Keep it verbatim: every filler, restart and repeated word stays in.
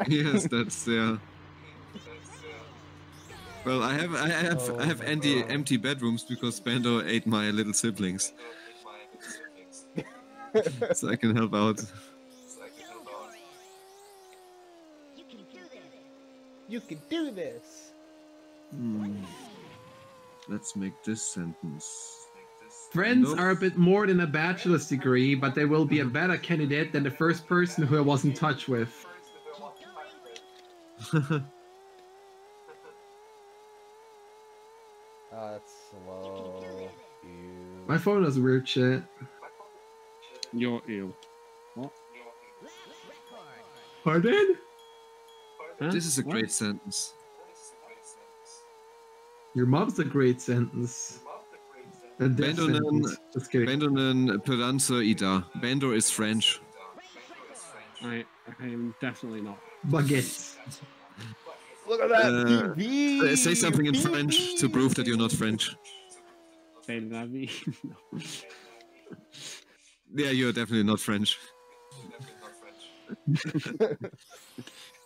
Yes, that's yeah. Well, I have I have Oh I have my empty God. empty bedrooms because Bando ate my little siblings, so I can help out. You can do this. Hmm. Let's make this sentence. Friends Bando? are a bit more than a bachelor's degree, but they will be a better candidate than the first person who I was in touch with. Oh, that's slow. Ew. My phone does weird shit. You're ill. What? Pardon? Huh? This is a What? great sentence. Your mom's a great sentence. And this Bendonen, sentence. Just kidding. Bendonen Peranza Ida. Bando is French. I, I am definitely not. Baguette. Look at that Uh, T V. Say something in French to prove that you're not French. Say la vie. No. Yeah, you're definitely not French.